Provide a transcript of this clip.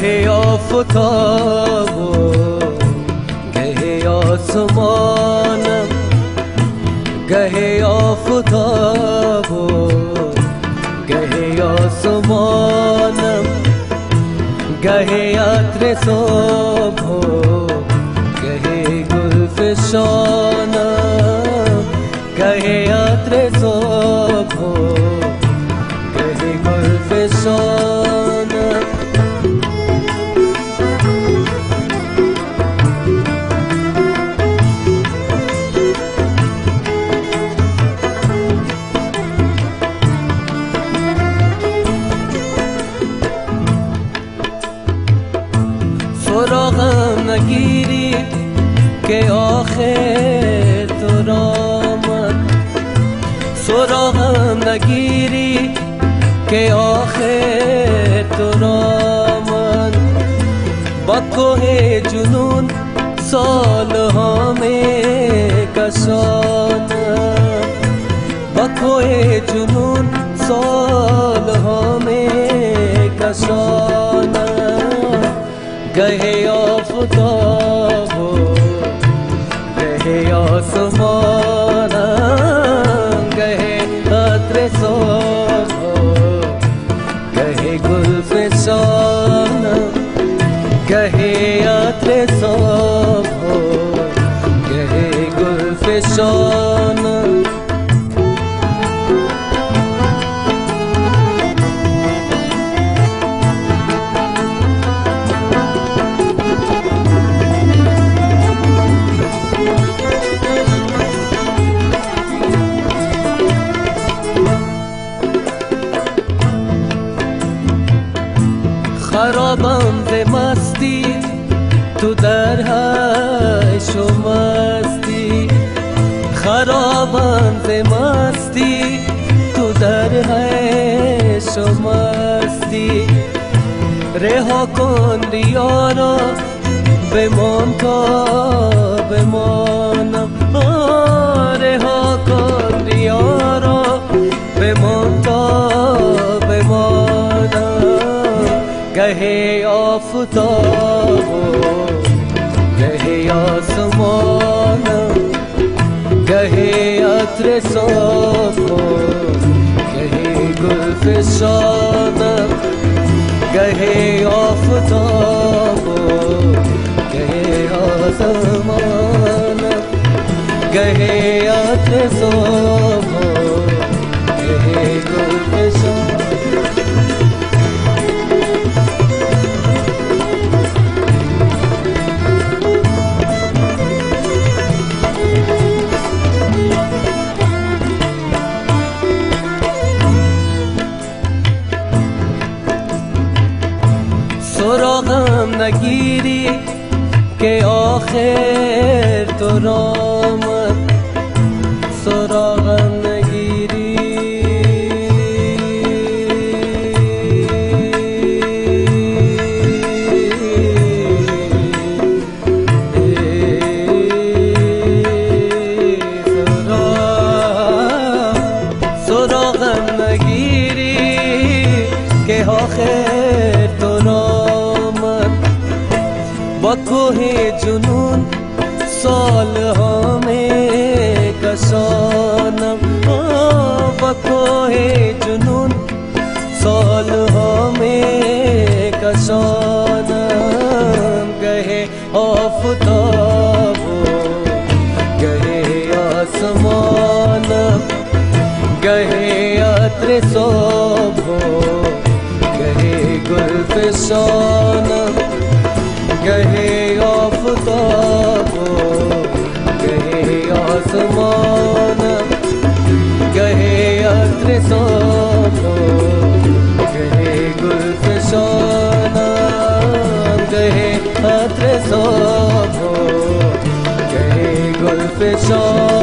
گهی آفتاب و گهی آسمانم، گهی آفتاب و گهی آسمانم، گهی عطر صبح و گهی گل فشانم، گهی عطر صبح و گهی گل فشانم. سراغم نگیری که آخر تو را من، سراغم نگیری که آخر تو را من، با کوه جنون سالها می کشانم، با کوه جنون سالها می کشانم. گهی آفتاب و گهی آسمانم، گهی عطر صبح و گهی گل فشانم، گهی عطر صبح و گهی گل فشانم. خرابم ز مستی تو در عیش و مستی، خرابم ز مستی تو در عیش و مستی. رها کن ریا را بمان تا بمانم، رها کن ریا را بمان تا بمانم. گهی آفتاب و گهی آسمانم، گهی عطر صبح و گهی گل فشانم، گهی آفتاب و گهی آسمانم، گهی عطر صبح و گهی گل فشانم. سراغم نگیری که آخر تو را من، سراغم نگیری سراغم نگیری که آخر تو را با کوه جنون سالها می کشانم، با کوه جنون سالها می کشانم. گهی آفتاب و گهی آسمانم، گهی عطر صبح و گهی گل فشانم، گهی آفتاب و گهی آسمانم، گهی عطر صبح و گهی گل فشانم، گهی عطر صبح و گهی گل فشانم.